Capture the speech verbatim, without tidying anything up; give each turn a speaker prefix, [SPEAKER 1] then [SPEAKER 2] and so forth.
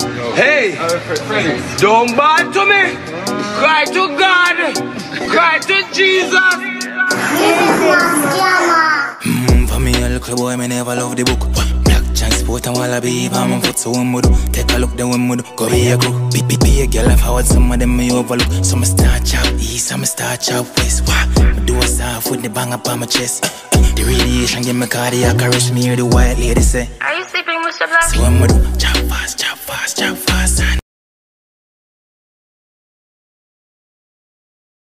[SPEAKER 1] Hey, don't bad to me. Cry to God. Cry to Jesus.
[SPEAKER 2] Mmm, for me a little boy, me never love the book. Black transport and wallaby, I'm on foot, so one would do. Take a look, then one would do. Go be a crew. Be, be, be a girl, I forward, some of them me overlook. Some start chop east, some start chop west. Wah, me do a soft with the bang up on my chest. Uh, uh, the radiation give me cardiac arrest. Me hear the white lady say,
[SPEAKER 3] Are you sleeping, Mister Black?
[SPEAKER 2] so one would do. Chop fast, chop fast, chop fast.